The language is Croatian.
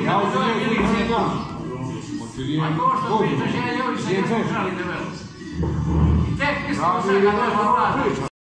Ja uzimam koji dan. A to što pričaš, ja i ovi se jesmo žali debelo. I tek mislimo sad kad došla vlada.